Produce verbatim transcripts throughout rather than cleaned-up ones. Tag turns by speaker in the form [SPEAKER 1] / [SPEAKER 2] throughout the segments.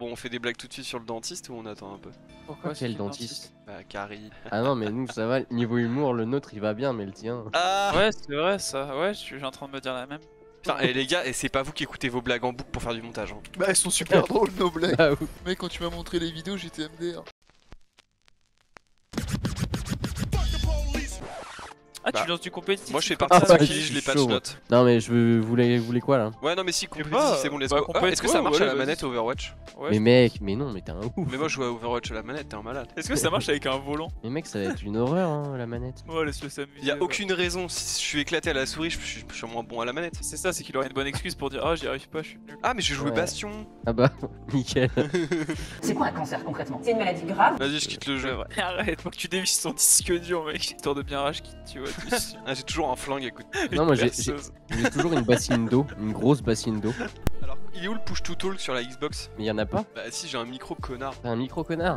[SPEAKER 1] Bon, on fait des blagues tout de suite sur le dentiste ou on attend un peu?
[SPEAKER 2] Pourquoi
[SPEAKER 3] quel dentiste?
[SPEAKER 1] Bah, Carrie.
[SPEAKER 3] Ah non, mais nous ça va, niveau humour, le nôtre il va bien, mais le tien.
[SPEAKER 1] Ah
[SPEAKER 2] Ouais, c'est vrai ça. Ouais, je suis en train de me dire la même.
[SPEAKER 1] Putain, et les gars, et c'est pas vous qui écoutez vos blagues en boucle pour faire du montage. Hein.
[SPEAKER 4] Bah elles sont super drôles nos blagues.
[SPEAKER 3] Ah oui.
[SPEAKER 4] Mec, quand tu m'as montré les vidéos, j'étais M D R.
[SPEAKER 2] Ah,
[SPEAKER 1] Bah,
[SPEAKER 2] tu lances du compétitif?
[SPEAKER 1] Moi je fais
[SPEAKER 2] comme
[SPEAKER 1] partie
[SPEAKER 2] ça,
[SPEAKER 1] de
[SPEAKER 3] ouais,
[SPEAKER 1] ceux
[SPEAKER 3] je
[SPEAKER 1] qui
[SPEAKER 3] suis
[SPEAKER 1] les patch
[SPEAKER 3] chaud,
[SPEAKER 1] notes.
[SPEAKER 3] Non, mais je veux, vous voulez, vous voulez quoi là?
[SPEAKER 1] Ouais, non, mais si,
[SPEAKER 2] pas,
[SPEAKER 1] compétitif, c'est bon, let's
[SPEAKER 2] bah,
[SPEAKER 1] go. Ah,
[SPEAKER 2] compét-
[SPEAKER 1] est-ce que ça
[SPEAKER 2] ouais,
[SPEAKER 1] marche
[SPEAKER 2] ouais,
[SPEAKER 1] à la
[SPEAKER 2] vas-y.
[SPEAKER 1] manette Overwatch?
[SPEAKER 2] Ouais,
[SPEAKER 3] Mais
[SPEAKER 2] je-
[SPEAKER 3] mec, mais non, mais t'es un ouf.
[SPEAKER 1] Mais moi je joue à Overwatch à la manette, t'es un malade.
[SPEAKER 2] Est-ce que ça marche avec un volant?
[SPEAKER 3] Mais mec, ça va être une horreur hein, la manette.
[SPEAKER 2] Ouais, laisse-le s'amuser.
[SPEAKER 1] Y'a
[SPEAKER 2] ouais.
[SPEAKER 1] aucune raison, si je suis éclaté à la souris, je suis, je suis moins bon à la manette.
[SPEAKER 2] C'est ça, c'est qu'il aurait une bonne excuse pour dire ah, j'y arrive pas, je suis nul.
[SPEAKER 1] Ah, mais j'ai joué
[SPEAKER 3] Ouais.
[SPEAKER 1] Bastion.
[SPEAKER 3] Ah bah, nickel.
[SPEAKER 5] C'est quoi un cancer concrètement? C'est une maladie grave?
[SPEAKER 1] Vas-y, je quitte le
[SPEAKER 2] C'est
[SPEAKER 1] jeu.
[SPEAKER 2] vrai. Arrête, faut que tu dévisses ton disque dur, mec. Histoire de bien rage quitte, tu vois. tu-
[SPEAKER 1] Ah, j'ai toujours un flingue, écoute.
[SPEAKER 3] Non, moi j'ai
[SPEAKER 2] perceuse.
[SPEAKER 3] j'ai toujours une bassine d'eau, une grosse bassine d'eau.
[SPEAKER 1] Alors, il est où le push to talk sur la Xbox?
[SPEAKER 3] Mais y en a pas?
[SPEAKER 1] Bah, si, j'ai un micro, connard.
[SPEAKER 3] T'es un micro connard.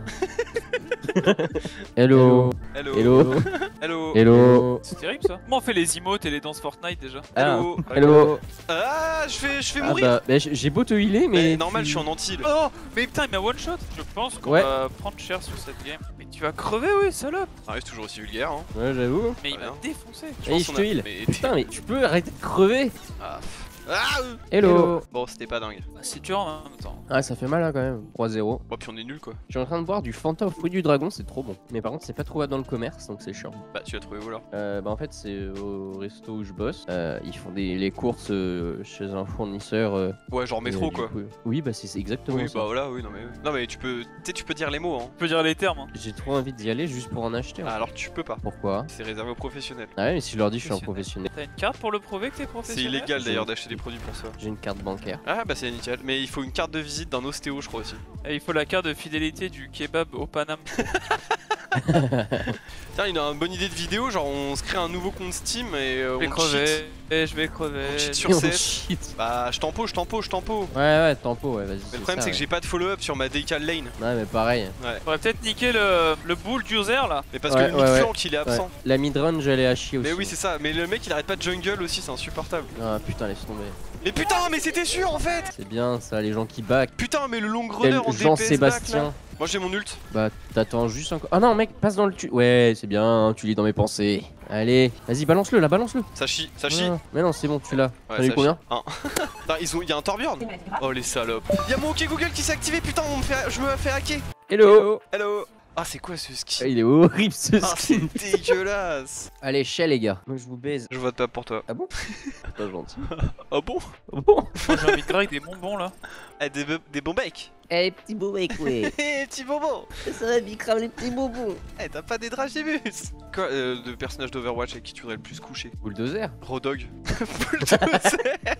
[SPEAKER 3] Hello.
[SPEAKER 1] Hello.
[SPEAKER 3] Hello.
[SPEAKER 1] Hello.
[SPEAKER 3] Hello.
[SPEAKER 2] C'est terrible ça. Comment on fait les emotes et les danses Fortnite déjà?
[SPEAKER 3] Ah,
[SPEAKER 1] Hello.
[SPEAKER 3] hello.
[SPEAKER 1] Ah, je fais, je fais
[SPEAKER 3] Ah
[SPEAKER 1] mourir.
[SPEAKER 3] bah, bah, j'ai beau te healer, mais.
[SPEAKER 1] Mais normal,
[SPEAKER 3] tu-
[SPEAKER 1] je suis en anti.
[SPEAKER 2] Oh, mais putain, il m'a one shot. Je pense qu'on
[SPEAKER 3] Ouais.
[SPEAKER 2] va prendre cher sur cette game. Mais tu vas crever, oui, salope.
[SPEAKER 1] Ça reste toujours aussi vulgaire, hein.
[SPEAKER 3] Ouais, j'avoue.
[SPEAKER 2] Mais il
[SPEAKER 1] Ouais,
[SPEAKER 2] m'a
[SPEAKER 1] hein.
[SPEAKER 2] défoncé.
[SPEAKER 1] Je
[SPEAKER 3] Et
[SPEAKER 1] pense
[SPEAKER 3] je
[SPEAKER 1] qu'on
[SPEAKER 3] te
[SPEAKER 1] a-
[SPEAKER 3] heal.
[SPEAKER 1] Mais-
[SPEAKER 3] Putain, mais tu peux arrêter de crever.
[SPEAKER 1] Ah, pff. Ah, euh.
[SPEAKER 3] Hello.
[SPEAKER 1] Bon, c'était pas dingue.
[SPEAKER 2] Bah, c'est dur en même temps.
[SPEAKER 3] Ah, ça fait mal hein, quand même. trois zéro.
[SPEAKER 1] Bon, puis on est nul quoi.
[SPEAKER 3] Je suis en train de boire du Fanta au fruit du dragon, c'est trop bon. Mais par contre, c'est pas trouvable dans le commerce, donc c'est chiant.
[SPEAKER 1] Bah, tu l'as trouvé où alors?
[SPEAKER 3] Euh, bah en fait, c'est au resto où je bosse. Euh, ils font des, les courses euh, chez un fournisseur. euh,
[SPEAKER 1] Ouais, genre métro
[SPEAKER 3] et du
[SPEAKER 1] quoi.
[SPEAKER 3] coup- Oui, bah c'est c'est exactement
[SPEAKER 1] Oui,
[SPEAKER 3] ça.
[SPEAKER 1] bah voilà, oui, non mais. oui. Non, mais tu peux. Tu sais, tu peux dire les mots, hein.
[SPEAKER 2] Tu peux dire les termes. Hein.
[SPEAKER 3] J'ai trop envie d'y aller juste pour en acheter. en
[SPEAKER 1] Ah,
[SPEAKER 3] fait.
[SPEAKER 1] alors tu peux pas.
[SPEAKER 3] Pourquoi?
[SPEAKER 1] C'est réservé aux professionnels.
[SPEAKER 3] Ah ouais, mais si je leur dis je suis un
[SPEAKER 2] Professionnel.
[SPEAKER 3] professionnel,
[SPEAKER 2] T'as une carte pour le prouver que t'es
[SPEAKER 1] C'est
[SPEAKER 2] professionnel?
[SPEAKER 1] illégal d'ailleurs d'acheter des produits pour ça.
[SPEAKER 3] j'ai une carte bancaire.
[SPEAKER 1] Ah, bah c'est nickel. Mais il faut une carte de visite d'un ostéo, je crois aussi.
[SPEAKER 2] Et il faut la carte de fidélité du kebab au Paname.
[SPEAKER 1] Tiens, il a une bonne idée de vidéo. Genre, on se crée un nouveau compte Steam et euh,
[SPEAKER 2] Je vais
[SPEAKER 1] on
[SPEAKER 2] crever.
[SPEAKER 1] cheat.
[SPEAKER 2] Et je vais crever.
[SPEAKER 1] On cheat
[SPEAKER 3] Et
[SPEAKER 1] sur
[SPEAKER 3] on
[SPEAKER 1] C F.
[SPEAKER 3] cheat.
[SPEAKER 1] Bah, je tempo, je tempo, je tempo.
[SPEAKER 3] Ouais, ouais, tempo, ouais, vas-y.
[SPEAKER 1] Mais le problème, c'est que j'ai pas de follow-up sur ma decal lane.
[SPEAKER 3] Ouais, mais pareil.
[SPEAKER 2] Faudrait peut-être niquer le, le boule d'user là.
[SPEAKER 1] Mais parce
[SPEAKER 3] Ouais,
[SPEAKER 1] que le
[SPEAKER 3] ouais, ouais.
[SPEAKER 1] mid-flank, il est
[SPEAKER 3] Ouais.
[SPEAKER 1] absent.
[SPEAKER 3] La midrange, j'allais à chier aussi.
[SPEAKER 1] Mais oui, c'est ça. Mais le mec, il arrête pas de jungle aussi, c'est insupportable.
[SPEAKER 3] Ah putain, laisse tomber.
[SPEAKER 1] Mais putain, mais c'était sûr en fait.
[SPEAKER 3] C'est bien ça, les gens qui back.
[SPEAKER 1] Putain, mais le long
[SPEAKER 3] Tel
[SPEAKER 1] runner en D P S back là.
[SPEAKER 3] Jean-Sébastien.
[SPEAKER 1] Moi, j'ai mon ult.
[SPEAKER 3] Bah, t'attends juste encore. Ah non, mec, passe dans le tu. Ouais, c'est bien, tu lis dans mes pensées. Allez, vas-y, balance-le là, balance-le.
[SPEAKER 1] Ça chie, ça chie.
[SPEAKER 3] Non, mais non, c'est bon, tu l'as.
[SPEAKER 1] Ouais,
[SPEAKER 3] T'en as eu
[SPEAKER 1] ça
[SPEAKER 3] combien
[SPEAKER 1] chie. Un. Putain, ils ont... Il y a un Torbjorn.
[SPEAKER 5] C'est une maladie grave?
[SPEAKER 1] Oh les salopes. Y'a mon OK Google qui s'est activé, putain, on me fait... je me fais hacker.
[SPEAKER 3] Hello.
[SPEAKER 1] Hello. Ah, c'est quoi ce
[SPEAKER 3] Ah,
[SPEAKER 1] skin?
[SPEAKER 3] il est horrible ce
[SPEAKER 1] Ah, c'est
[SPEAKER 3] skin.
[SPEAKER 1] dégueulasse.
[SPEAKER 3] Allez, chais les gars. Moi je vous baise.
[SPEAKER 1] Je vote pas pour toi.
[SPEAKER 3] Ah bon? Pas gentil.
[SPEAKER 1] Ah bon?
[SPEAKER 3] Bon.
[SPEAKER 2] Moi j'ai envie de greg des bonbons là.
[SPEAKER 1] Eh, des, be- des bons becs.
[SPEAKER 3] Eh, petit beau mec, ouais.
[SPEAKER 1] Eh, petit bonbon.
[SPEAKER 3] Ça va, Bicram, les petits bonbons.
[SPEAKER 1] Eh, t'as pas des dragibus. Quoi, euh, de personnage d'Overwatch avec qui tu voudrais le plus coucher?
[SPEAKER 3] Bulldozer.
[SPEAKER 1] Rodog. Bulldozer.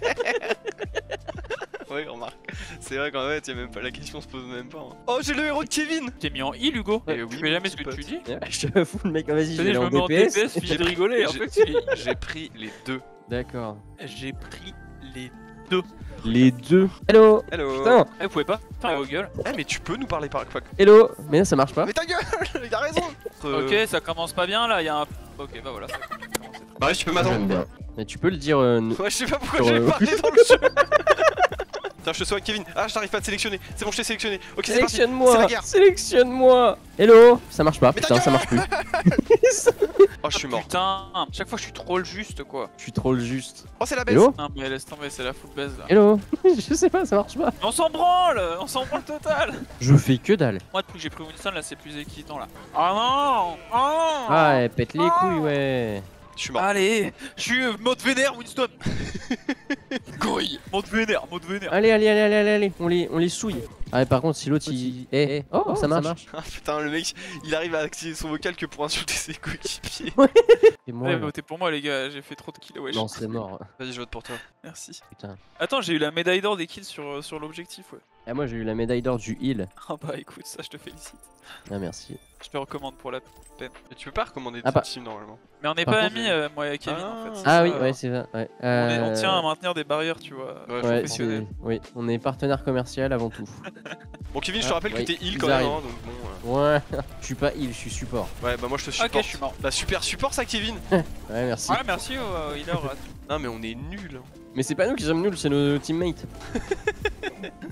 [SPEAKER 1] Ouais, remarque. C'est vrai qu'en fait, y a même pas... la question se pose même pas. hein. Oh, j'ai le héros de Kevin.
[SPEAKER 2] T'es mis en heal Hugo.
[SPEAKER 1] Eh
[SPEAKER 2] Tu
[SPEAKER 1] oui,
[SPEAKER 2] fais jamais
[SPEAKER 1] mon
[SPEAKER 2] ce que
[SPEAKER 1] pote.
[SPEAKER 2] tu dis.
[SPEAKER 3] Ouais, je te fous le mec, vas-y, je
[SPEAKER 2] Tenez,
[SPEAKER 3] vais
[SPEAKER 2] je
[SPEAKER 3] aller
[SPEAKER 2] me mets
[SPEAKER 3] en
[SPEAKER 2] en
[SPEAKER 3] D
[SPEAKER 2] D
[SPEAKER 3] P
[SPEAKER 2] P
[SPEAKER 3] S.
[SPEAKER 2] S, finis de rigoler. En
[SPEAKER 1] J'ai-
[SPEAKER 2] fait, il-
[SPEAKER 1] J'ai pris les deux.
[SPEAKER 3] D'accord.
[SPEAKER 2] j'ai pris les.
[SPEAKER 3] Les deux. Hello.
[SPEAKER 1] Hello.
[SPEAKER 3] Putain.
[SPEAKER 2] Eh, vous pouvez pas faire vos gueules.
[SPEAKER 1] Eh, mais tu peux nous parler par quoi?
[SPEAKER 3] Hello. Mais là, ça marche pas.
[SPEAKER 1] Mais ta gueule. Il a raison. Euh,
[SPEAKER 2] Ok, ça commence pas bien là, il y a un. Ok, bah voilà. ça commence très bien.
[SPEAKER 1] Bah, ouais, tu peux m'attendre.
[SPEAKER 3] J'aime bien. Mais tu peux le dire. euh, n-
[SPEAKER 1] Ouais, je sais pas pourquoi
[SPEAKER 3] Sur,
[SPEAKER 1] j'ai
[SPEAKER 3] euh,
[SPEAKER 1] parlé dans le jeu. Putain, je te sois avec Kevin. Ah, je n'arrive pas à te sélectionner. C'est bon, je t'ai sélectionné. Ok, c'est parti. C'est la
[SPEAKER 3] Sélectionne-moi.
[SPEAKER 1] guerre.
[SPEAKER 3] Sélectionne-moi. Hello. Ça marche pas.
[SPEAKER 1] Mais ta
[SPEAKER 3] Putain, ça
[SPEAKER 1] gueule.
[SPEAKER 3] marche plus.
[SPEAKER 1] Oh, je suis mort.
[SPEAKER 2] Putain, chaque fois je suis trop le juste quoi.
[SPEAKER 3] Je suis trop le juste.
[SPEAKER 1] Oh, c'est la baisse.
[SPEAKER 3] Hello.
[SPEAKER 2] Non mais laisse tomber, c'est la full baise là.
[SPEAKER 3] Hello. Je sais pas, ça marche pas.
[SPEAKER 2] On s'en branle, on s'en branle total.
[SPEAKER 3] Je fais que dalle.
[SPEAKER 2] Moi depuis que j'ai pris Winston là c'est plus équidant là. Ah non, ah non.
[SPEAKER 3] Ah, elle pète les couilles, ouais.
[SPEAKER 1] Je suis mort.
[SPEAKER 2] Allez, je suis euh, mode vénère Winston. Gorille. Mode vénère, mode vénère.
[SPEAKER 3] Allez, allez, allez, allez, allez, allez. On les, on les souille. Ah, mais par contre, si l'autre il. Eh, eh. Oh, ça marche.
[SPEAKER 1] Ah, putain, le mec, il arrive à activer son vocal que pour insulter ses coéquipiers.
[SPEAKER 3] Et moi,
[SPEAKER 2] Ouais, votez pour moi les gars, j'ai fait trop de kills, wesh.
[SPEAKER 3] non, c'est mort.
[SPEAKER 1] Vas-y, je vote pour toi.
[SPEAKER 2] Merci.
[SPEAKER 3] Putain.
[SPEAKER 2] Attends, j'ai eu la médaille d'or des kills sur, euh, sur l'objectif, ouais.
[SPEAKER 3] Ah, moi, j'ai eu la médaille d'or du heal.
[SPEAKER 2] Ah bah écoute, ça je te félicite.
[SPEAKER 3] Ah, merci.
[SPEAKER 2] Je te recommande pour la peine.
[SPEAKER 1] Mais tu peux pas recommander de
[SPEAKER 3] Ah, bah.
[SPEAKER 1] team normalement.
[SPEAKER 2] Mais on n'est
[SPEAKER 3] Par
[SPEAKER 2] pas
[SPEAKER 3] contre,
[SPEAKER 2] amis, euh, moi et Kevin en fait. c'est
[SPEAKER 3] Ah
[SPEAKER 2] ça,
[SPEAKER 3] oui,
[SPEAKER 2] euh,
[SPEAKER 3] ouais, c'est vrai. Ouais.
[SPEAKER 2] On, est- on
[SPEAKER 3] Euh,
[SPEAKER 2] tient à maintenir des barrières, tu vois.
[SPEAKER 1] Ouais,
[SPEAKER 3] Ouais,
[SPEAKER 2] professionnel.
[SPEAKER 3] c'est. Oui, on est partenaire commercial avant tout.
[SPEAKER 1] Bon, Kevin, je te
[SPEAKER 3] Ah,
[SPEAKER 1] rappelle
[SPEAKER 3] oui,
[SPEAKER 1] que t'es heal
[SPEAKER 3] ils
[SPEAKER 1] quand même,
[SPEAKER 3] arrivent.
[SPEAKER 1] hein, donc bon.
[SPEAKER 3] Ouais, je suis pas heal, je suis support.
[SPEAKER 1] euh, Ouais, bah moi je te supporte.
[SPEAKER 2] Ok, je suis mort.
[SPEAKER 1] Bah, super support ça, Kevin.
[SPEAKER 3] Ouais, merci.
[SPEAKER 2] Ouais, merci au healer.
[SPEAKER 1] Non, mais on est nuls.
[SPEAKER 3] Mais c'est pas nous qui sommes nuls, c'est nos teammates.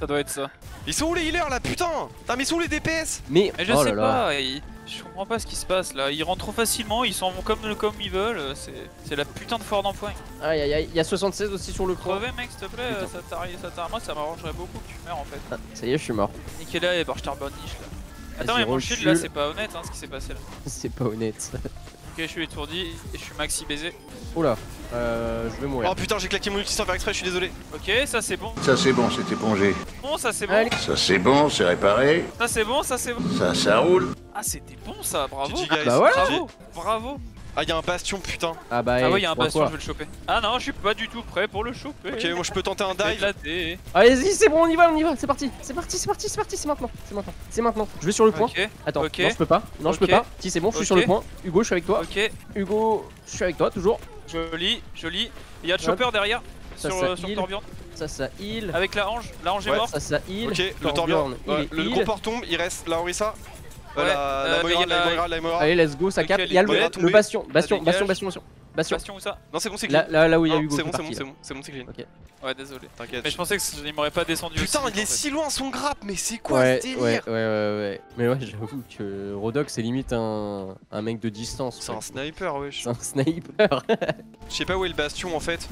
[SPEAKER 2] Ça doit être ça.
[SPEAKER 1] Ils sont où les healers là, putain? Putain, mais ils sont où les D P S?
[SPEAKER 3] Mais,
[SPEAKER 2] Mais je
[SPEAKER 3] oh
[SPEAKER 2] sais
[SPEAKER 3] là là.
[SPEAKER 2] pas, ils- je comprends pas ce qui se passe là. Ils rentrent trop facilement, ils s'en vont comme, comme ils veulent. C'est c'est la putain de foire d'empoigne.
[SPEAKER 3] Aïe aïe aïe, il y a soixante-seize aussi sur le creux.
[SPEAKER 2] Crever mec, s'il te plaît,
[SPEAKER 3] Putain.
[SPEAKER 2] ça t'arrive, ça t'arrive. Moi, ça m'arrangerait beaucoup que tu meurs en fait.
[SPEAKER 3] Ah, ça y est, je suis mort.
[SPEAKER 2] Niquez-la et Barster Niche là. Attends,
[SPEAKER 3] Vas-y,
[SPEAKER 2] mais mon shield
[SPEAKER 3] recule.
[SPEAKER 2] là, c'est pas honnête hein, ce qui s'est passé là.
[SPEAKER 3] C'est pas honnête.
[SPEAKER 2] Ok, je suis étourdi et je suis maxi baisé.
[SPEAKER 3] Oula, euh, je vais mourir.
[SPEAKER 1] Oh putain, j'ai claqué mon ulti sans faire exprès, je suis désolé.
[SPEAKER 2] Ok, ça c'est bon.
[SPEAKER 6] Ça c'est bon, c'est épongé.
[SPEAKER 2] Bon, ça c'est bon.
[SPEAKER 3] Allez.
[SPEAKER 6] Ça c'est bon, c'est réparé.
[SPEAKER 2] Ça c'est bon, ça c'est bon.
[SPEAKER 6] Ça, ça roule.
[SPEAKER 2] Ah, c'était bon ça, bravo.
[SPEAKER 1] G G guys.
[SPEAKER 3] bah voilà.
[SPEAKER 1] G G.
[SPEAKER 2] Bravo, bravo.
[SPEAKER 1] Ah, y'a un bastion, putain.
[SPEAKER 3] Ah bah,
[SPEAKER 2] Ah ouais, y'a un
[SPEAKER 3] pour
[SPEAKER 2] bastion,
[SPEAKER 3] quoi
[SPEAKER 2] je vais le choper. Ah non, je suis pas du tout prêt pour le choper.
[SPEAKER 1] Ok, moi je peux tenter un dive.
[SPEAKER 2] Éclaté.
[SPEAKER 3] Allez-y, c'est bon, on y va, on y va, c'est parti, c'est parti, c'est parti, c'est parti, c'est maintenant, c'est maintenant, c'est maintenant. Je vais sur le point.
[SPEAKER 2] Ok,
[SPEAKER 3] Attends,
[SPEAKER 2] ok.
[SPEAKER 3] non, je peux pas, non, je peux
[SPEAKER 2] Ok.
[SPEAKER 3] pas. Si, c'est bon, je suis
[SPEAKER 2] Ok.
[SPEAKER 3] sur le point. Hugo, je suis avec toi.
[SPEAKER 2] ok,
[SPEAKER 3] Hugo, je suis avec toi, toujours.
[SPEAKER 2] joli, joli. Il y a le
[SPEAKER 3] Hop.
[SPEAKER 2] chopper derrière.
[SPEAKER 3] Ça,
[SPEAKER 2] sur
[SPEAKER 3] ça
[SPEAKER 2] euh, sur
[SPEAKER 3] heal.
[SPEAKER 2] Torbjorn.
[SPEAKER 3] Ça, ça heal.
[SPEAKER 2] Avec la hange. La hange est
[SPEAKER 1] Ouais.
[SPEAKER 2] morte.
[SPEAKER 3] Ça, ça heal.
[SPEAKER 1] Ok, le
[SPEAKER 3] Torbjorn,
[SPEAKER 1] Torbjorn.
[SPEAKER 3] il
[SPEAKER 1] Ouais,
[SPEAKER 3] est
[SPEAKER 1] le
[SPEAKER 3] heal.
[SPEAKER 1] gros port tombe, il reste la Orisa.
[SPEAKER 2] Ouais,
[SPEAKER 1] La
[SPEAKER 2] euh,
[SPEAKER 1] la Moira, la
[SPEAKER 2] Moira,
[SPEAKER 1] Moira, la Moira.
[SPEAKER 3] Allez, let's go, ça
[SPEAKER 2] Ok,
[SPEAKER 3] cap.
[SPEAKER 2] les
[SPEAKER 3] Il y a le,
[SPEAKER 1] Moira
[SPEAKER 3] le
[SPEAKER 1] tombée.
[SPEAKER 3] bastion, bastion,
[SPEAKER 2] dégage.
[SPEAKER 3] bastion, bastion, bastion. Bastion.
[SPEAKER 2] Bastion où ça?
[SPEAKER 1] Non, c'est bon, c'est
[SPEAKER 3] Là,
[SPEAKER 1] clean.
[SPEAKER 3] là, là où il y a
[SPEAKER 1] Non,
[SPEAKER 3] Hugo.
[SPEAKER 1] c'est
[SPEAKER 3] qui
[SPEAKER 1] bon,
[SPEAKER 3] est
[SPEAKER 1] c'est bon,
[SPEAKER 3] parti,
[SPEAKER 1] c'est
[SPEAKER 3] là.
[SPEAKER 1] bon, c'est bon, c'est clean.
[SPEAKER 3] Ok.
[SPEAKER 2] Ouais, désolé.
[SPEAKER 1] T'inquiète.
[SPEAKER 2] Mais je pensais qu'il m'aurait pas descendu.
[SPEAKER 1] Putain,
[SPEAKER 2] aussi,
[SPEAKER 1] il est
[SPEAKER 2] en fait.
[SPEAKER 1] si loin son grappe, mais c'est quoi
[SPEAKER 3] Ouais,
[SPEAKER 1] ce
[SPEAKER 3] ouais,
[SPEAKER 1] délire?
[SPEAKER 3] ouais, ouais, ouais. Mais ouais, j'avoue que Rodox c'est limite un, un mec de distance.
[SPEAKER 1] C'est
[SPEAKER 3] quoi.
[SPEAKER 1] un sniper, wesh.
[SPEAKER 3] C'est un sniper.
[SPEAKER 1] Je sais pas où est le bastion en fait.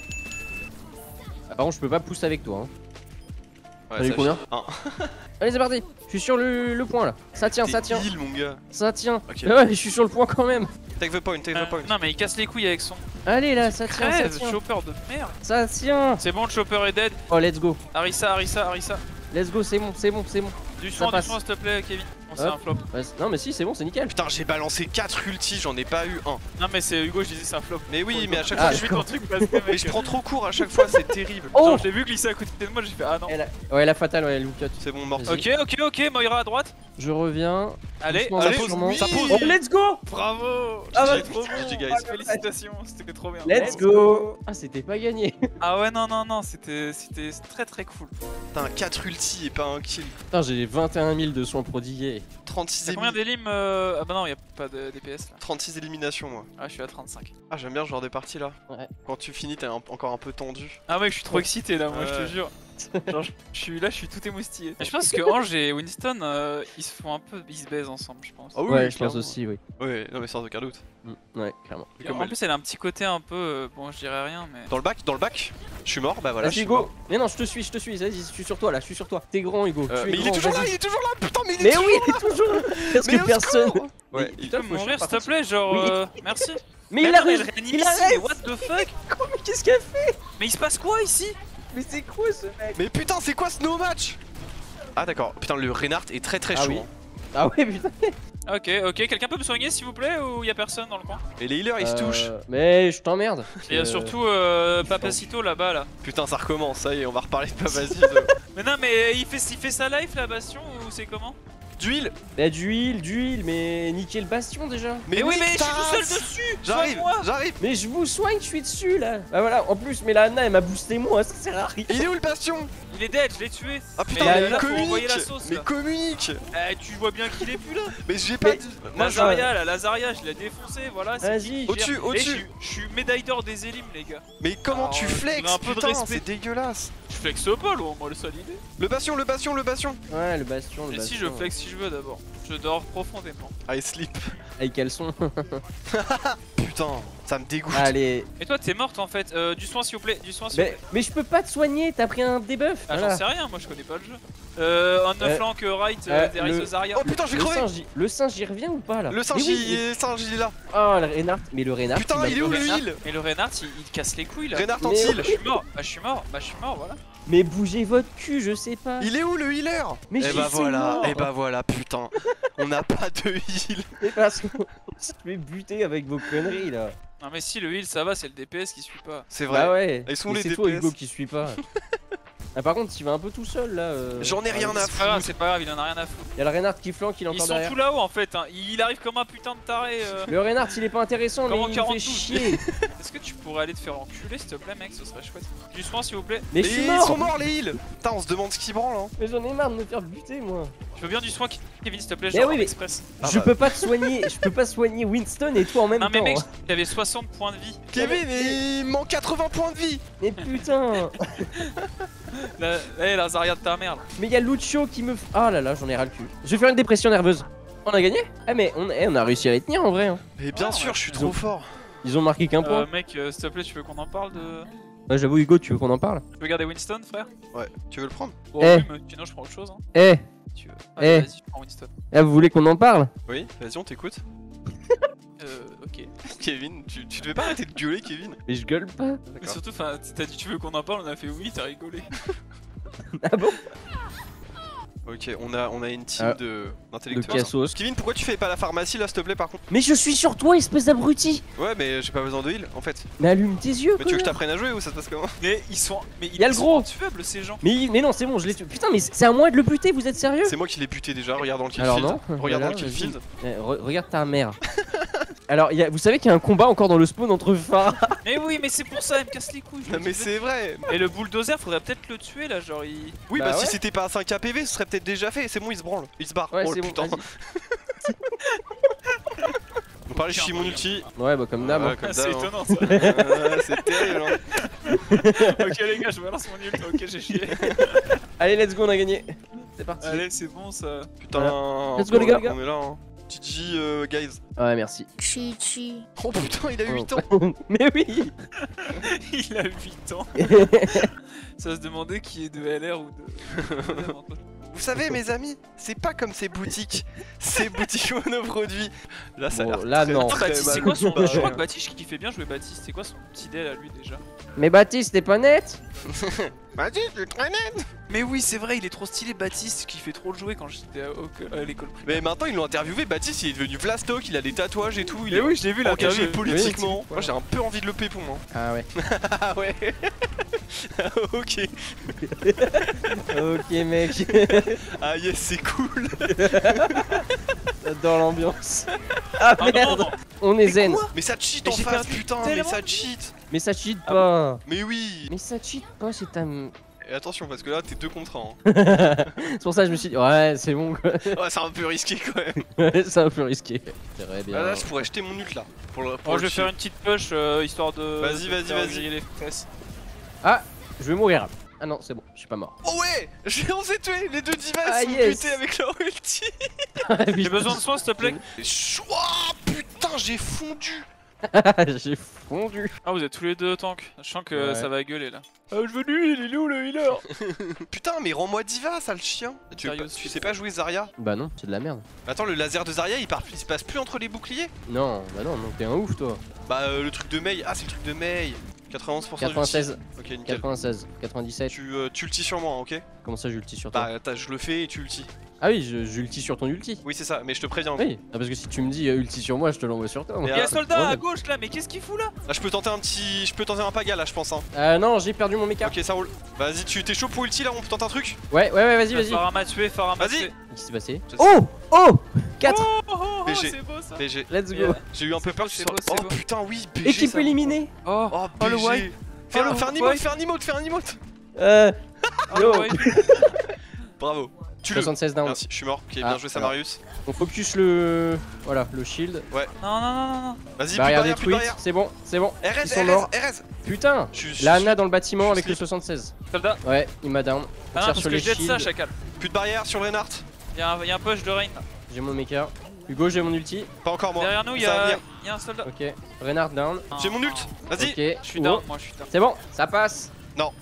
[SPEAKER 3] Ah, par contre, je peux pas pousser avec toi. Hein.
[SPEAKER 1] Ouais,
[SPEAKER 3] T'as eu
[SPEAKER 1] ça,
[SPEAKER 3] combien
[SPEAKER 1] je- Un.
[SPEAKER 3] Allez, c'est parti. Je suis sur le, le point là. Ça tient, ça
[SPEAKER 1] T'es
[SPEAKER 3] tient,
[SPEAKER 1] heal, mon gars.
[SPEAKER 3] ça tient.
[SPEAKER 1] Ok.
[SPEAKER 3] Mais ouais, je suis sur le point quand même.
[SPEAKER 1] Take the point, take
[SPEAKER 2] Euh,
[SPEAKER 1] the point.
[SPEAKER 2] Non, mais il casse les couilles avec son
[SPEAKER 3] Allez là, ça tient, ça
[SPEAKER 2] crève,
[SPEAKER 3] tient.
[SPEAKER 2] chopper de merde.
[SPEAKER 3] Ça tient.
[SPEAKER 2] C'est bon, le chopper est dead.
[SPEAKER 3] Oh, let's go.
[SPEAKER 2] Harissa, Harissa, Harissa.
[SPEAKER 3] Let's go, c'est bon, c'est bon, c'est bon.
[SPEAKER 2] Du
[SPEAKER 3] Ça
[SPEAKER 2] soin, du
[SPEAKER 3] passe.
[SPEAKER 2] soin, s'il te plaît, Kevin. Bon, c'est
[SPEAKER 3] Hop.
[SPEAKER 2] un flop.
[SPEAKER 3] Ouais, c'est- non, mais si, c'est bon, c'est nickel.
[SPEAKER 1] Putain, j'ai balancé quatre ultis, j'en ai pas eu un.
[SPEAKER 2] Non, mais c'est Hugo, je disais c'est un flop.
[SPEAKER 1] Mais oui, mais à chaque
[SPEAKER 3] Ah,
[SPEAKER 1] fois,
[SPEAKER 2] je
[SPEAKER 1] je...
[SPEAKER 2] suis ton truc parce que
[SPEAKER 1] mais je prends trop court à chaque fois, c'est terrible.
[SPEAKER 3] Oh.
[SPEAKER 2] Genre, je l'ai vu glisser à côté de moi, j'ai fait ah non.
[SPEAKER 3] Elle a- Ouais, la fatale, ouais, elle look cut.
[SPEAKER 1] C'est bon, mort.
[SPEAKER 3] Vas-y.
[SPEAKER 2] Ok, ok, ok, Moira à droite.
[SPEAKER 3] Je reviens.
[SPEAKER 2] Allez,
[SPEAKER 3] Doucement,
[SPEAKER 2] allez,
[SPEAKER 3] sûrement.
[SPEAKER 1] oui. Ça pose.
[SPEAKER 3] Oh, let's go.
[SPEAKER 2] bravo.
[SPEAKER 3] Ah, bah,
[SPEAKER 2] C'était trop
[SPEAKER 1] G G
[SPEAKER 2] bon.
[SPEAKER 1] guys.
[SPEAKER 2] Félicitations, c'était trop bien.
[SPEAKER 3] Let's go. Ah, c'était pas gagné.
[SPEAKER 2] Ah ouais, non, non, non, c'était c'était très très cool.
[SPEAKER 1] Putain, quatre ultis et pas un kill.
[SPEAKER 3] Putain, j'ai vingt et un mille de soins prodigués.
[SPEAKER 1] trente-six,
[SPEAKER 2] T'as combien
[SPEAKER 1] émi-
[SPEAKER 2] d'élimes euh... Ah bah non, y'a pas de D P S là.
[SPEAKER 1] trente-six éliminations, moi.
[SPEAKER 2] Ah, je suis à trente-cinq.
[SPEAKER 1] Ah, j'aime bien ce genre de partie là.
[SPEAKER 3] Ouais.
[SPEAKER 1] Quand tu finis, t'es un- encore un peu tendu.
[SPEAKER 2] Ah mec, je suis trop excité là, moi, je
[SPEAKER 1] Ouais.
[SPEAKER 2] te jure. Genre, je je suis là, je suis tout émoustillé. Et je pense que Ange et Winston, euh, ils se font un peu, ils se baisent ensemble, je pense.
[SPEAKER 1] Ah oui,
[SPEAKER 3] Ouais,
[SPEAKER 1] oui,
[SPEAKER 3] je pense
[SPEAKER 1] clairement.
[SPEAKER 3] aussi, oui.
[SPEAKER 1] Ouais, non, mais sans aucun doute.
[SPEAKER 3] Mm, Ouais, clairement.
[SPEAKER 1] Et
[SPEAKER 2] Et
[SPEAKER 1] comme
[SPEAKER 2] en
[SPEAKER 1] elle-
[SPEAKER 2] plus, elle a un petit côté un peu, euh, bon, je dirais rien, mais.
[SPEAKER 1] Dans le bac, dans le bac, je suis mort, bah voilà. je
[SPEAKER 3] Vas-y,
[SPEAKER 1] suis mort.
[SPEAKER 3] Hugo. Mais non, je te suis, je te suis. Vas-y, je suis sur toi là, je suis sur toi. T'es grand, Hugo.
[SPEAKER 1] Euh,
[SPEAKER 3] tu es
[SPEAKER 1] mais il est
[SPEAKER 3] grand,
[SPEAKER 1] toujours là,
[SPEAKER 3] vas-y.
[SPEAKER 1] il est toujours là, putain, mais il est
[SPEAKER 3] Mais
[SPEAKER 1] toujours
[SPEAKER 3] oui, il est toujours là. Parce
[SPEAKER 1] Mais
[SPEAKER 3] que
[SPEAKER 1] au
[SPEAKER 3] personne.
[SPEAKER 1] secours. Ouais,
[SPEAKER 3] Mais
[SPEAKER 1] il-
[SPEAKER 2] Tu peux
[SPEAKER 3] faut que je
[SPEAKER 2] mourir,
[SPEAKER 3] fasse
[SPEAKER 2] s'il te plaît, genre.
[SPEAKER 3] Oui.
[SPEAKER 2] euh, merci.
[SPEAKER 3] Mais
[SPEAKER 2] Mais
[SPEAKER 3] il
[SPEAKER 2] non,
[SPEAKER 3] arrête.
[SPEAKER 2] mais elle réanime
[SPEAKER 3] Il
[SPEAKER 2] ici, mais
[SPEAKER 3] arrête.
[SPEAKER 2] what the fuck?
[SPEAKER 3] Mais qu'est-ce qu'elle fait?
[SPEAKER 2] Mais il se passe quoi ici?
[SPEAKER 3] Mais c'est quoi ce mec?
[SPEAKER 1] Mais putain, c'est quoi ce no match? Ah d'accord, putain, le Reinhardt est très très
[SPEAKER 3] Ah
[SPEAKER 1] chaud.
[SPEAKER 3] oui.
[SPEAKER 1] hein.
[SPEAKER 3] Ah ouais, putain.
[SPEAKER 2] Ok, ok, quelqu'un peut me soigner s'il vous plaît ou y a personne dans le coin?
[SPEAKER 1] Et les healers ils se touchent.
[SPEAKER 3] Euh, Mais je t'emmerde.
[SPEAKER 2] Et y'a
[SPEAKER 3] Euh,
[SPEAKER 2] surtout euh, Papacito là-bas là.
[SPEAKER 1] Putain, ça recommence, ça y est, on va reparler de Papazis.
[SPEAKER 2] Mais non, mais il fait, il fait sa life la Bastion ou c'est comment?
[SPEAKER 1] D'huile.
[SPEAKER 3] Bah d'huile, d'huile, mais niquer le bastion déjà.
[SPEAKER 2] Mais oui, mais je suis
[SPEAKER 1] putain,
[SPEAKER 2] tout seul dessus!
[SPEAKER 1] J'arrive,
[SPEAKER 2] Soigne-moi.
[SPEAKER 1] j'arrive.
[SPEAKER 3] Mais je vous soigne, je suis dessus là. Bah voilà, en plus, mais la Anna elle m'a boosté moi, ça sert à rien.
[SPEAKER 1] Il est où le bastion?
[SPEAKER 2] Il est dead, je l'ai tué!
[SPEAKER 1] Ah putain,
[SPEAKER 2] Mais
[SPEAKER 1] mais,
[SPEAKER 2] là, faut envoyer
[SPEAKER 1] communique.
[SPEAKER 2] la sauce,
[SPEAKER 1] Mais
[SPEAKER 2] là.
[SPEAKER 1] communique.
[SPEAKER 2] Eh, tu vois bien qu'il est plus là!
[SPEAKER 1] Mais j'ai pas
[SPEAKER 3] Mais-
[SPEAKER 1] dit. Moi je.
[SPEAKER 2] Lazaria, la Lazaria, je l'ai défoncé, voilà. c'est
[SPEAKER 3] Vas-y.
[SPEAKER 2] qui qui
[SPEAKER 1] Au-dessus,
[SPEAKER 2] gère.
[SPEAKER 1] au-dessus.
[SPEAKER 2] Et je suis- Je suis médaille d'or des élimes, les gars.
[SPEAKER 1] Mais comment
[SPEAKER 2] Alors,
[SPEAKER 1] tu
[SPEAKER 2] euh,
[SPEAKER 1] flex?
[SPEAKER 2] un peu de
[SPEAKER 1] Putain,
[SPEAKER 2] respect.
[SPEAKER 1] c'est dégueulasse.
[SPEAKER 2] Je flex pas, là, moi, le solide.
[SPEAKER 1] Le bastion, le bastion, le bastion.
[SPEAKER 3] Ouais, le bastion, le
[SPEAKER 2] Et
[SPEAKER 3] bastion.
[SPEAKER 2] si je flex si je veux d'abord. Je dors profondément.
[SPEAKER 1] I sleep.
[SPEAKER 3] Avec caleçon.
[SPEAKER 1] Putain, ça me dégoûte.
[SPEAKER 3] Allez.
[SPEAKER 2] Et toi, t'es morte en fait. Euh, du soin, s'il vous plaît. Du soin, s'il vous
[SPEAKER 3] Mais,
[SPEAKER 2] plaît.
[SPEAKER 3] mais je peux pas te soigner, t'as pris un debuff.
[SPEAKER 2] Ah,
[SPEAKER 3] voilà.
[SPEAKER 2] j'en sais rien, moi, je connais pas le jeu. Euh, on
[SPEAKER 3] Euh,
[SPEAKER 2] flank right euh,
[SPEAKER 3] euh,
[SPEAKER 2] derrière
[SPEAKER 3] le-
[SPEAKER 2] Zaria.
[SPEAKER 1] Oh putain, je vais
[SPEAKER 3] Le
[SPEAKER 1] crever.
[SPEAKER 3] singe, il- le singe, il revient ou pas là?
[SPEAKER 1] Le singe,
[SPEAKER 3] Mais oui,
[SPEAKER 1] il est singe, il est là.
[SPEAKER 3] Oh, le Reinhardt. Mais le Reinhardt.
[SPEAKER 1] Putain,
[SPEAKER 3] m'a-
[SPEAKER 1] il est où le
[SPEAKER 2] Reinhardt-
[SPEAKER 1] heal?
[SPEAKER 2] Et le Reinhardt, il, il casse les couilles là.
[SPEAKER 1] Reinhardt en
[SPEAKER 3] Mais-
[SPEAKER 1] heal.
[SPEAKER 2] Bah, je suis mort, bah je suis mort, bah je suis mort, voilà.
[SPEAKER 3] Mais bougez votre cul, je sais pas.
[SPEAKER 1] Il est où le healer?
[SPEAKER 3] Mais
[SPEAKER 1] Et
[SPEAKER 3] je
[SPEAKER 1] bah
[SPEAKER 3] sais
[SPEAKER 1] voilà,
[SPEAKER 3] mort.
[SPEAKER 1] et bah voilà, putain. On n'a pas de heal.
[SPEAKER 3] Mais parce que je vais buter avec vos conneries là.
[SPEAKER 2] Non mais si le heal ça va, c'est le D P S qui suit pas.
[SPEAKER 1] C'est vrai.
[SPEAKER 3] Bah ouais.
[SPEAKER 1] Ils sont
[SPEAKER 3] Mais
[SPEAKER 1] les
[SPEAKER 3] c'est
[SPEAKER 1] D
[SPEAKER 3] toi
[SPEAKER 1] P S.
[SPEAKER 3] Hugo qui suit pas. Ah par contre, il va un peu tout seul là. euh.
[SPEAKER 1] J'en ai rien
[SPEAKER 3] Ah,
[SPEAKER 1] à
[SPEAKER 2] C'est pas grave,
[SPEAKER 1] foutre.
[SPEAKER 2] c'est pas grave, il en a rien à foutre.
[SPEAKER 3] Il y a le Reinhardt qui flanque, il est
[SPEAKER 2] Ils
[SPEAKER 3] encore
[SPEAKER 2] sont
[SPEAKER 3] derrière.
[SPEAKER 2] tous là-haut en fait, hein. Il arrive comme un putain de taré. euh.
[SPEAKER 3] Le Reinhardt il est pas intéressant,
[SPEAKER 2] Comment
[SPEAKER 3] mais il me fait
[SPEAKER 2] quarante-douze
[SPEAKER 3] chier.
[SPEAKER 2] Est-ce que tu pourrais aller te faire enculer s'il te plaît mec, ce serait chouette. Du soin s'il vous plaît.
[SPEAKER 3] Mais
[SPEAKER 1] Et
[SPEAKER 3] je suis
[SPEAKER 1] ils
[SPEAKER 3] mort.
[SPEAKER 1] sont morts les heals. Putain, on se demande ce qu'ils branlent hein.
[SPEAKER 3] Mais j'en ai marre de me faire buter moi.
[SPEAKER 2] Je veux bien du soin Kevin s'il te plaît,
[SPEAKER 3] Mais
[SPEAKER 2] genre
[SPEAKER 3] oui,
[SPEAKER 2] en
[SPEAKER 3] mais-
[SPEAKER 2] express.
[SPEAKER 1] Ah
[SPEAKER 3] je
[SPEAKER 1] bah.
[SPEAKER 3] peux pas te soigner, je peux pas soigner Winston et toi en même
[SPEAKER 2] Non mais
[SPEAKER 3] temps.
[SPEAKER 2] mec,
[SPEAKER 3] hein.
[SPEAKER 2] j'avais soixante points de vie.
[SPEAKER 1] Kevin, il manque quatre-vingts points de vie.
[SPEAKER 3] Mais putain.
[SPEAKER 2] La, hey, la Zarya de ta mère là.
[SPEAKER 3] Mais y'a Lucio qui me... f- Ah là là, j'en ai ras le cul. Je vais faire une dépression nerveuse. On a gagné? Ah mais on, eh, on a réussi à les tenir en vrai. Hein.
[SPEAKER 1] Mais bien
[SPEAKER 2] Ah,
[SPEAKER 1] sûr,
[SPEAKER 2] ouais.
[SPEAKER 1] je suis
[SPEAKER 3] Ils
[SPEAKER 1] trop
[SPEAKER 3] ont-
[SPEAKER 1] fort.
[SPEAKER 3] Ils ont marqué qu'un point.
[SPEAKER 2] Euh, mec, euh, s'il te plaît, tu veux qu'on en parle de.
[SPEAKER 3] Ouais, j'avoue Hugo, tu veux qu'on en parle?
[SPEAKER 2] Tu veux garder Winston frère?
[SPEAKER 1] Ouais, tu veux le prendre?
[SPEAKER 2] Bon,
[SPEAKER 3] Eh.
[SPEAKER 2] oui, mais sinon je prends autre chose hein.
[SPEAKER 3] Eh,
[SPEAKER 2] Si tu veux.
[SPEAKER 3] Eh.
[SPEAKER 2] Allez, vas-y, je prends Winston.
[SPEAKER 3] eh, vous voulez qu'on en parle?
[SPEAKER 1] Oui, vas-y, on t'écoute.
[SPEAKER 2] Euh, ok.
[SPEAKER 1] Kevin, tu, tu devais pas arrêter de gueuler, Kevin.
[SPEAKER 3] Mais je gueule pas.
[SPEAKER 2] Mais surtout, enfin, t'as dit tu veux qu'on en parle, on a fait oui, t'as rigolé.
[SPEAKER 3] Ah bon?
[SPEAKER 1] Ok, on a, on a une team
[SPEAKER 3] Ah.
[SPEAKER 1] de
[SPEAKER 3] Le
[SPEAKER 1] d'intellectuels.
[SPEAKER 3] cassos.
[SPEAKER 1] Kevin, pourquoi tu fais pas la pharmacie là, s'il te plaît, par contre?
[SPEAKER 3] Mais je suis sur toi, espèce d'abruti!
[SPEAKER 1] Ouais, mais j'ai pas besoin de heal en fait.
[SPEAKER 3] Mais allume tes yeux,
[SPEAKER 1] Mais tu veux que je
[SPEAKER 3] connard.
[SPEAKER 1] t'apprenne à jouer ou ça se passe comment?
[SPEAKER 2] Mais ils sont. Mais ils
[SPEAKER 3] Y a le
[SPEAKER 2] sont
[SPEAKER 3] gros.
[SPEAKER 2] intuables ces gens.
[SPEAKER 3] Mais, mais non, c'est bon, je l'ai tué. Putain, mais c'est à moi de le buter, vous êtes sérieux?
[SPEAKER 1] C'est moi qui l'ai buté déjà, regarde dans le kill
[SPEAKER 3] Alors
[SPEAKER 1] field.
[SPEAKER 3] non,
[SPEAKER 1] Regarde dans
[SPEAKER 3] voilà,
[SPEAKER 1] le kill
[SPEAKER 3] vas-y.
[SPEAKER 1] field.
[SPEAKER 3] Eh, re- regarde ta mère. Alors, y a- vous savez qu'il y a un combat encore dans le spawn entre Farah.
[SPEAKER 2] Mais oui, mais c'est pour ça, elle me casse les couilles. je
[SPEAKER 1] Non,
[SPEAKER 2] le
[SPEAKER 1] mais
[SPEAKER 2] disais.
[SPEAKER 1] c'est vrai.
[SPEAKER 2] Et le bulldozer, faudrait peut-être le tuer là, genre il.
[SPEAKER 1] Oui,
[SPEAKER 3] Bah
[SPEAKER 1] bah, si
[SPEAKER 3] ouais.
[SPEAKER 1] c'était pas à cinq K P V, ce serait peut-être déjà fait. C'est bon, il se branle. Il se barre.
[SPEAKER 3] Ouais,
[SPEAKER 1] oh
[SPEAKER 3] c'est
[SPEAKER 1] le
[SPEAKER 3] bon,
[SPEAKER 1] putain.
[SPEAKER 3] vas-y.
[SPEAKER 1] On parlait, je suis mon ulti.
[SPEAKER 3] Ouais, bah comme d'hab.
[SPEAKER 1] Ouais,
[SPEAKER 3] hein.
[SPEAKER 1] comme
[SPEAKER 2] Ah, c'est
[SPEAKER 1] d'hab, hein.
[SPEAKER 2] étonnant ça.
[SPEAKER 1] Ouais, c'est terrible. Hein.
[SPEAKER 2] Ok les gars, je balance mon ult. Ok, j'ai chié.
[SPEAKER 3] Allez, let's go, on a gagné. C'est parti.
[SPEAKER 2] Allez, c'est bon ça.
[SPEAKER 1] Putain,
[SPEAKER 3] Let's go, les gars, les gars.
[SPEAKER 1] on est là. Hein. G G, euh, guys.
[SPEAKER 3] Ouais, merci.
[SPEAKER 7] Chichi.
[SPEAKER 1] Oh putain, il a huit ans.
[SPEAKER 3] Mais oui.
[SPEAKER 2] Il a huit ans. Ça se demandait qui est de L R ou de.
[SPEAKER 1] Vous savez, mes amis, c'est pas comme ces boutiques. Ces boutiques monoproduits. Là, ça a
[SPEAKER 3] Bon,
[SPEAKER 1] l'air
[SPEAKER 3] là,
[SPEAKER 1] très,
[SPEAKER 3] non.
[SPEAKER 1] très
[SPEAKER 2] Baptiste, c'est
[SPEAKER 1] mal
[SPEAKER 2] quoi son.
[SPEAKER 1] barré,
[SPEAKER 2] Je crois
[SPEAKER 1] hein.
[SPEAKER 2] que Baptiste qui fait bien jouer Baptiste. C'est quoi son petit dél à lui déjà?
[SPEAKER 3] Mais Baptiste, t'es pas net?
[SPEAKER 1] Baptiste, tu très net.
[SPEAKER 2] Mais oui, c'est vrai, il est trop stylé Baptiste qui fait trop le jouer quand j'étais à, au- à l'école primaire.
[SPEAKER 1] Mais maintenant, ils l'ont interviewé. Baptiste, il est devenu Vlastock. Il a des tatouages et tout. Il
[SPEAKER 2] Mais
[SPEAKER 1] est
[SPEAKER 2] oui, je l'ai vu
[SPEAKER 1] engagé
[SPEAKER 2] l'interview.
[SPEAKER 1] politiquement.
[SPEAKER 3] Oui,
[SPEAKER 1] Moi, j'ai un peu envie de le pépoum. Hein.
[SPEAKER 3] Ah ouais.
[SPEAKER 1] Ah ouais. Ok.
[SPEAKER 3] Ok, mec.
[SPEAKER 1] Ah yes, c'est cool.
[SPEAKER 3] J'adore l'ambiance. Ah
[SPEAKER 2] Ah non,
[SPEAKER 3] merde.
[SPEAKER 2] non.
[SPEAKER 3] On est zen.
[SPEAKER 1] Mais ça cheat
[SPEAKER 2] Mais
[SPEAKER 1] en
[SPEAKER 2] j'ai
[SPEAKER 1] face,
[SPEAKER 2] perdu
[SPEAKER 1] putain. Mais
[SPEAKER 2] tellement
[SPEAKER 1] ça
[SPEAKER 2] de-
[SPEAKER 1] cheat.
[SPEAKER 3] Mais ça cheat pas.
[SPEAKER 1] Mais oui.
[SPEAKER 3] Mais ça cheat pas, c'est un.
[SPEAKER 1] Et attention, parce que là, t'es deux contre un. Hein.
[SPEAKER 3] C'est pour ça que je me suis dit, ouais, c'est bon quoi.
[SPEAKER 1] Ouais, c'est un peu risqué quand même.
[SPEAKER 3] C'est un peu risqué. Très bien.
[SPEAKER 1] Là, là, je pourrais jeter mon ult là. Pour le, pour
[SPEAKER 2] Bon,
[SPEAKER 1] le
[SPEAKER 2] je vais
[SPEAKER 1] chier.
[SPEAKER 2] faire une petite push euh, histoire de.
[SPEAKER 1] Vas-y,
[SPEAKER 2] de
[SPEAKER 1] vas-y,
[SPEAKER 2] faire
[SPEAKER 1] vas-y.
[SPEAKER 2] griller les fesses.
[SPEAKER 3] Ah, je vais mourir. Ah non, c'est bon, je suis pas mort.
[SPEAKER 1] Oh ouais. J'ai osé tuer les deux divas.
[SPEAKER 3] Ah,
[SPEAKER 1] sont
[SPEAKER 3] yes.
[SPEAKER 1] butés avec leur ulti.
[SPEAKER 2] J'ai besoin de soin s'il te plaît.
[SPEAKER 1] Chouah, putain, j'ai fondu.
[SPEAKER 3] J'ai fondu.
[SPEAKER 2] Ah, vous êtes tous les deux tanks. Je sens que
[SPEAKER 3] Ouais.
[SPEAKER 2] ça va gueuler là. Ah, je veux lui, il est où le healer?
[SPEAKER 1] Putain, mais rends-moi diva, sale chien. Tu, veux
[SPEAKER 2] Sérieux,
[SPEAKER 1] pas- tu sais pas jouer Zarya?
[SPEAKER 3] Bah non, c'est de la merde.
[SPEAKER 1] Attends, le laser de Zarya, il, part, il se passe plus entre les boucliers?
[SPEAKER 3] Non, bah non, donc t'es un ouf toi.
[SPEAKER 1] Bah, euh, le truc de Mei. Ah, c'est le truc de Mei. quatre-vingt-onze pour cent
[SPEAKER 3] quatre-vingt-seize,
[SPEAKER 1] d'ulti. Ok, nickel.
[SPEAKER 3] quatre-vingt-seize, quatre-vingt-dix-sept.
[SPEAKER 1] Tu, euh, tu ulti sur moi, hein, ok?
[SPEAKER 3] Comment ça, j'ulti sur toi?
[SPEAKER 1] Bah, t'as- je le fais et tu ulti.
[SPEAKER 3] Ah oui, je- j'ulti sur ton ulti.
[SPEAKER 1] Oui, c'est ça, mais je te préviens.
[SPEAKER 3] Oui, ah, parce que si tu me dis euh, ulti sur moi, je te l'envoie sur toi. moi.
[SPEAKER 1] Et
[SPEAKER 2] Il y a
[SPEAKER 1] ah,
[SPEAKER 2] un soldat
[SPEAKER 3] ouais.
[SPEAKER 2] à gauche là, mais qu'est-ce qu'il fout là?
[SPEAKER 1] Là, je peux tenter un petit. Je peux tenter un paga là, je pense. Hein.
[SPEAKER 3] Euh, non, j'ai perdu mon méca.
[SPEAKER 1] Ok, ça roule. Vas-y, tu t'es chaud pour ulti là, on tente un truc?
[SPEAKER 3] Ouais, ouais, ouais, vas-y, vas-y.
[SPEAKER 2] Farah m'a tué, Farah m'a
[SPEAKER 1] Vas-y.
[SPEAKER 2] tué.
[SPEAKER 3] Qu'est-ce qui s'est passé?
[SPEAKER 1] Je sais.
[SPEAKER 3] Oh Oh quatre.
[SPEAKER 2] Oh, oh, oh,
[SPEAKER 1] B G.
[SPEAKER 2] c'est beau ça.
[SPEAKER 1] B G.
[SPEAKER 3] Let's go.
[SPEAKER 2] Yeah.
[SPEAKER 1] J'ai eu un peu peur que tu
[SPEAKER 2] C'est
[SPEAKER 1] sois.
[SPEAKER 2] beau, c'est
[SPEAKER 1] Oh
[SPEAKER 2] beau.
[SPEAKER 1] putain, oui, B G.
[SPEAKER 3] Équipe
[SPEAKER 1] ça.
[SPEAKER 3] éliminée.
[SPEAKER 2] Oh,
[SPEAKER 1] Oh,
[SPEAKER 2] oh, le
[SPEAKER 1] B G.
[SPEAKER 2] white.
[SPEAKER 1] Fais
[SPEAKER 2] Oh,
[SPEAKER 1] un,
[SPEAKER 2] le
[SPEAKER 1] fais un emote,
[SPEAKER 2] white.
[SPEAKER 1] fais un emote, fais un emote.
[SPEAKER 3] Euh,
[SPEAKER 2] Oh,
[SPEAKER 3] Yo.
[SPEAKER 2] le white.
[SPEAKER 1] Bravo. Tu le.
[SPEAKER 3] soixante-seize down.
[SPEAKER 1] Merci, je suis mort. Ok, bien
[SPEAKER 3] Ah,
[SPEAKER 1] joué,
[SPEAKER 3] alors.
[SPEAKER 1] Samarius.
[SPEAKER 3] On focus le. Voilà, le shield.
[SPEAKER 2] Non, non, non, non, non.
[SPEAKER 1] Vas-y, plus de
[SPEAKER 3] Barrière
[SPEAKER 1] barrière, plus de
[SPEAKER 3] détruite.
[SPEAKER 1] barrière.
[SPEAKER 3] C'est bon, c'est bon.
[SPEAKER 1] R
[SPEAKER 3] Ils
[SPEAKER 1] S,
[SPEAKER 3] sont
[SPEAKER 1] R
[SPEAKER 3] morts.
[SPEAKER 1] S, R S.
[SPEAKER 3] Putain.
[SPEAKER 1] Je suis.
[SPEAKER 3] La Anna dans le
[SPEAKER 1] je
[SPEAKER 3] bâtiment
[SPEAKER 1] suis
[SPEAKER 3] avec le
[SPEAKER 1] slip.
[SPEAKER 3] soixante-seize.
[SPEAKER 2] Soldat.
[SPEAKER 3] Ouais, il m'a down. On
[SPEAKER 2] Ah non,
[SPEAKER 3] tire
[SPEAKER 2] parce
[SPEAKER 3] sur
[SPEAKER 2] que
[SPEAKER 3] les
[SPEAKER 2] je jette ça,
[SPEAKER 3] shields.
[SPEAKER 2] chacal.
[SPEAKER 1] Plus de barrière sur le Reinhardt.
[SPEAKER 2] Y'a un, y a un push de Rain.
[SPEAKER 3] J'ai mon mecha. Hugo, j'ai mon ulti.
[SPEAKER 1] Pas encore moi.
[SPEAKER 2] Derrière nous,
[SPEAKER 1] Ça va
[SPEAKER 2] y'a
[SPEAKER 1] venir.
[SPEAKER 2] y a un soldat.
[SPEAKER 3] Ok. Renard down.
[SPEAKER 1] J'ai mon ult. Vas-y.
[SPEAKER 3] Ok.
[SPEAKER 2] Je suis
[SPEAKER 3] Oh.
[SPEAKER 2] down, moi je suis down.
[SPEAKER 3] C'est bon, ça passe.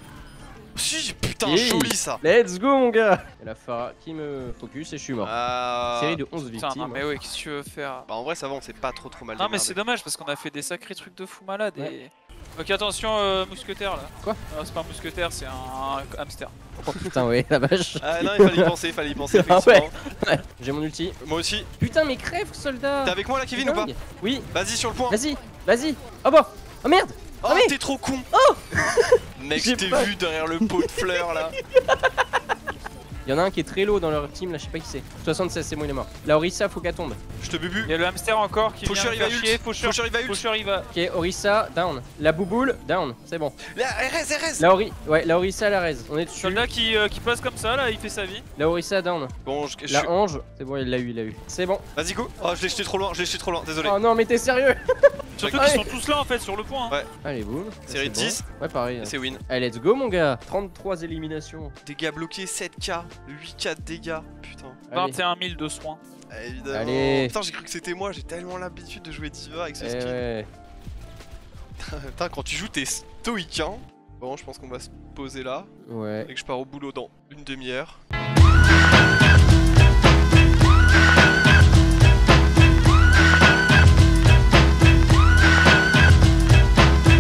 [SPEAKER 1] Si, putain,
[SPEAKER 3] Yeah.
[SPEAKER 1] joli ça.
[SPEAKER 3] Let's go, mon gars. Et la Farah qui me focus et je suis mort.
[SPEAKER 1] Ah.
[SPEAKER 3] Série de onze
[SPEAKER 2] Putain,
[SPEAKER 3] victimes.
[SPEAKER 2] non, mais ouais, qu'est-ce que tu veux faire?
[SPEAKER 1] Bah en vrai ça va, on s'est pas trop trop mal
[SPEAKER 2] Non, mais
[SPEAKER 1] démerdé.
[SPEAKER 2] c'est dommage parce qu'on a fait des sacrés trucs de fou malade et.
[SPEAKER 3] Ouais.
[SPEAKER 2] Ok, attention, euh, mousquetaire là.
[SPEAKER 3] Quoi?
[SPEAKER 2] Non, c'est pas un mousquetaire, c'est un, un hamster.
[SPEAKER 3] Oh putain, ouais, la vache.
[SPEAKER 1] Ah non, il fallait y penser, il fallait y penser
[SPEAKER 3] Ah
[SPEAKER 1] effectivement.
[SPEAKER 3] Ouais, j'ai mon ulti.
[SPEAKER 1] Moi aussi.
[SPEAKER 3] Putain, mais crève, soldat.
[SPEAKER 1] T'es avec moi là, Kevin, ou pas?
[SPEAKER 3] Dingue. Oui,
[SPEAKER 1] Vas-y sur le point.
[SPEAKER 3] vas-y, vas-y. Oh bah, oh merde.
[SPEAKER 1] Oh,
[SPEAKER 3] mais-
[SPEAKER 1] t'es trop con. Oh Mec,
[SPEAKER 3] J'ai
[SPEAKER 1] je t'ai
[SPEAKER 3] pas-
[SPEAKER 1] vu derrière le pot de fleurs là.
[SPEAKER 3] Il y en a un qui est très low dans leur team, là, je sais pas qui c'est. soixante-seize, c'est bon, il est mort. La Orisa, faut qu'elle tombe.
[SPEAKER 1] Je te bubu.
[SPEAKER 2] Il y a le hamster encore qui
[SPEAKER 1] Faucheur,
[SPEAKER 2] vient
[SPEAKER 1] il va
[SPEAKER 2] faire chier.
[SPEAKER 1] ult.
[SPEAKER 2] Faucheur,
[SPEAKER 1] Faucheur, il va ult.
[SPEAKER 2] Faucheur, il va.
[SPEAKER 3] Ok, Orisa, down. La bouboule, down. C'est bon.
[SPEAKER 1] La R S, R S.
[SPEAKER 3] La Ori... Ouais, la Orisa, la raise. On est dessus.
[SPEAKER 2] Soldat qui, euh, qui passe comme ça là, il fait sa vie.
[SPEAKER 3] La Orisa, down.
[SPEAKER 1] Bon, je, je
[SPEAKER 3] La
[SPEAKER 1] suis.
[SPEAKER 3] Ange, c'est bon, il l'a eu, il l'a eu. C'est bon.
[SPEAKER 1] Vas-y, go. Oh, je l'ai jeté trop loin, je l'ai jeté trop loin, désolé.
[SPEAKER 3] Oh non, mais t'es sérieux?
[SPEAKER 2] Surtout
[SPEAKER 3] Ouais.
[SPEAKER 2] qu'ils sont tous là en fait sur le point. hein.
[SPEAKER 1] Ouais.
[SPEAKER 3] Allez, boum.
[SPEAKER 1] Série
[SPEAKER 3] C'est bon.
[SPEAKER 1] dix.
[SPEAKER 3] Ouais, pareil.
[SPEAKER 1] Et c'est win.
[SPEAKER 3] Allez, let's go, mon gars. trente-trois éliminations.
[SPEAKER 1] Dégâts bloqués, sept K, huit K de dégâts. Putain.
[SPEAKER 3] Allez.
[SPEAKER 2] vingt et un mille de soins.
[SPEAKER 1] Ah, évidemment.
[SPEAKER 3] Allez.
[SPEAKER 1] Putain, j'ai cru que c'était moi, j'ai tellement l'habitude de jouer Diva avec ce
[SPEAKER 3] Eh
[SPEAKER 1] skin.
[SPEAKER 3] ouais.
[SPEAKER 1] Putain, quand tu joues, t'es stoïque, hein. Bon, je pense qu'on va se poser là
[SPEAKER 3] Ouais.
[SPEAKER 1] et que je pars au boulot dans une demi-heure.